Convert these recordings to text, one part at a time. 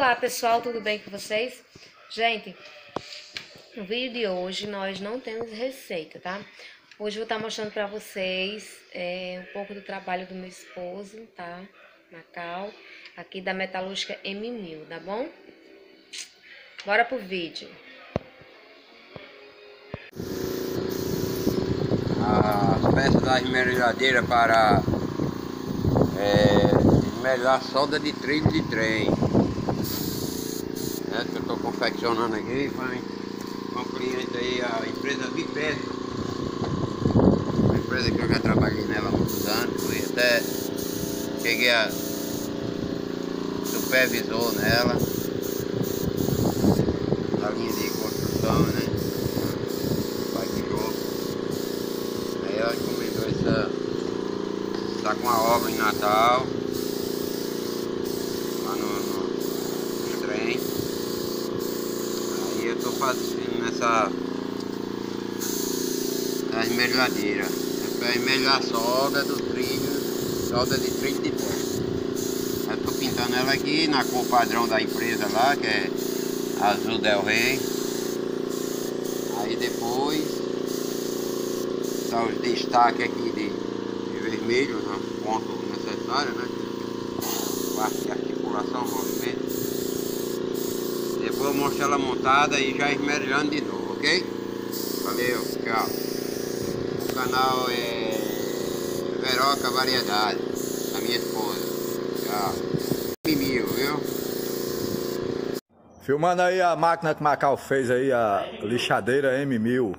Olá pessoal, tudo bem com vocês? Gente, no vídeo de hoje nós não temos receita, tá? Hoje eu vou estar mostrando pra vocês um pouco do trabalho do meu esposo, tá? Macau, aqui da Metalúrgica M1000, tá bom? Bora pro vídeo. As peças da esmerilhadeira para esmerilhar solda de trilho de trem, né, que eu estou confeccionando aqui com um cliente aí, a empresa Bipetro, uma empresa que eu já trabalhei nela há muitos anos, fui até, cheguei a supervisor nela, na linha de construção, né, aí ela encomendou tá com a obra em Natal, lá no trem. Aí eu tô fazendo essa esmerilhadeira, para esmerilhar a solda do trilho, solda de trilho de terra. Eu tô pintando ela aqui na cor padrão da empresa lá, que é azul Del Rey. Aí depois tá os destaques aqui de vermelho no ponto necessário, né? Parte de articulação, movimento. Depois eu mostro ela montada e já esmerilhando de novo, ok? Valeu, tchau. O canal é Veroca Variedade, da minha esposa. Tchau. M1000, viu? Filmando aí a máquina que Macau fez aí, a lixadeira M1000.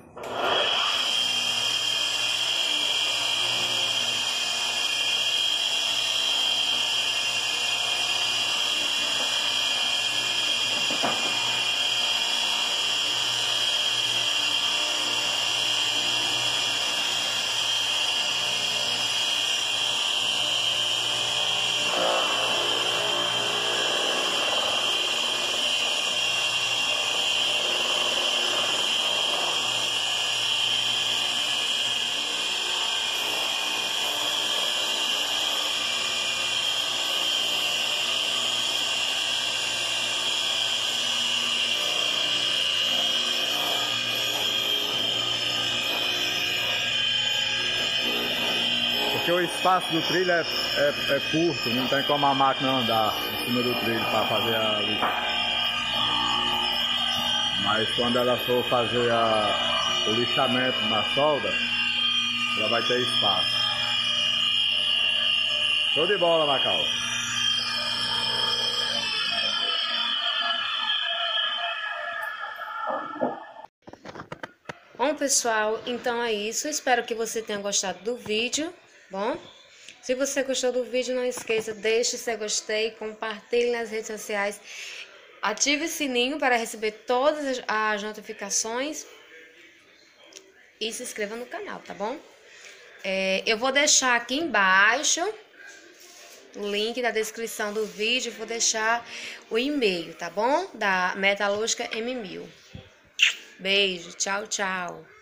Porque o espaço do trilho é curto, não tem como a máquina andar em cima do trilho para fazer a lixagem. Mas quando ela for fazer o lixamento na solda, ela vai ter espaço. Show de bola, Macau! Bom pessoal, então é isso. Espero que você tenha gostado do vídeo. Bom, se você gostou do vídeo, não esqueça, deixe seu gostei, compartilhe nas redes sociais, ative o sininho para receber todas as notificações e se inscreva no canal, tá bom? Eu vou deixar aqui embaixo o link da descrição do vídeo, vou deixar o e-mail, tá bom? Da Metalúrgica M1000. Beijo, tchau, tchau.